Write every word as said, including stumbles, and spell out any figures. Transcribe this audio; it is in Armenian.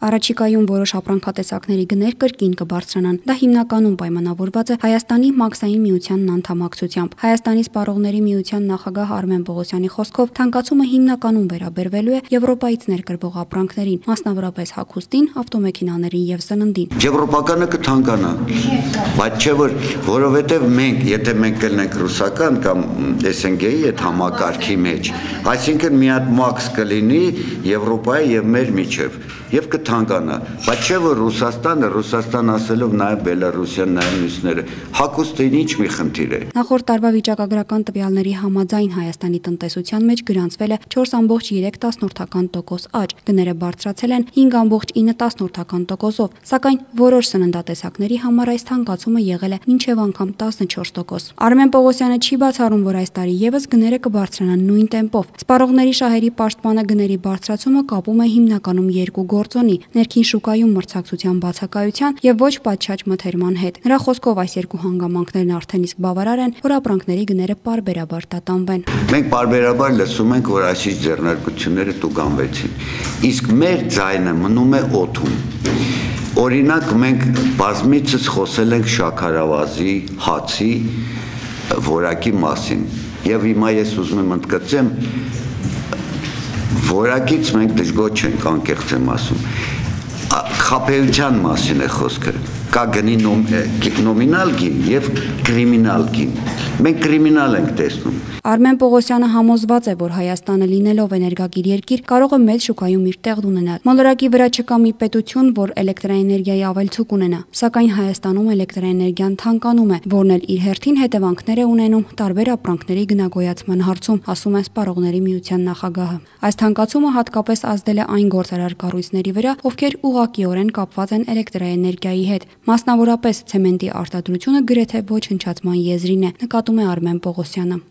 Առաջիկայում որոշ ապրանքատեսակների գներ կրկին կբարձրանան։ Դա հիմնականում պայմանավորված է Հայաստանի մաքսային միությանն անդամակցությամբ։ Հայաստանի սպառողների միության նախագահ Արմեն Պողոսյանի խոսքով թանկացումը հիմնականում վերաբերվելու է Եվրոպայից ներկրվող ապրանքներին, մասնավորապես հագուստին, ավտոմեքենաներին եւ սննդին։ Եվրոպականը կթանկանա, բայց չէ որ որովհետեւ մենք, եթե մենք կլինենք ռուսական կամ էս են գեի այդ համակարգի մեջ, այսինքն մի հատ մաքս կլինի Եվրոպայի եւ մեր միջև եւ կթանկանա, բայց չէ որ Ռուսաստանը, Ռուսաստան ասելով նաեւ Բելարուսիան, նաեւ մյուսները, հագուստին ինչ մի խնդիր է։ Նախորդ տարվա վիճակագրական տվյալների համաձայն Հայաստանի տնտեսության մեջ գրանցվել է չորս ամբողջ երեք տոկոս աճ, գները բարձրացել են հինգ ամբողջ ինը տոկոսով, սակայն որոշ սննդատեսակների համար այս թանկացումը եղել է մինչև անգամ տասնչորս տոկոս։ Արմեն Պողոսյանը չի բացառում, որ այս տարի եւս գները կբարձրանան նույն տեմպով։ Սպառողների շահերի պաշտպանը գների բարձրացումը կապում է հիմնականում երկու գործոնի՝ ներքին շուկայում մրցակցության բացակայության եւ ոչ պատշաճ մթերման հետ։ Նրա խոսքով այս երկու հանգամանքներն արդեն իսկ բավարար են, որ ապրանքների գները պարբերաբար տատանվեն։ Մենք պարբերաբար լսում ենք, որ այսիշ ձեռնարկությունները տուգանվեցին, իսկ մեր ձայնը մնում է օդում։ Օրինակ մենք բազմիցս խոսել ենք շաքարավազի, հացի որակի մասին եւ հիմա ես ուզում եմ ընդգծեմ, որակից մենք դժգոհ չենք, անկեղծ եմ ասում, խաբեության մասին է խոսքը, կա գնի նոմինալ գին եւ կրիմինալ գին, մենք կրիմինալ ենք տեսնում։ Արմեն Պողոսյանը համոզված է, որ Հայաստանը լինելով էներգակիր երկիր կարող է մեծ շուկայում իր տեղն ունենալ։ Մոլորակի վրա չկա մի պետություն, որ էլեկտրաէներգիայի ավելցուկ ունենա, սակայն Հայաստանում էլեկտրաէներգիան թանկանում է, որն էլ իր հերթին հետևանքներ է ունենում տարբեր ապրանքների գնագոյացման հարցում, ասում է Սպառողների միության նախագահը։ Այս թանկացումը հատկապես ազդել է այն գործարար կառույցների վրա, ովքեր ուղղակիորեն կապված են էլեկտրաէներգիայի հետ, մասնավորապես ցեմենտի արտադրությունը գրեթե ոչնչացման եզրին է, նկատում է Արմեն Պողոսյանը։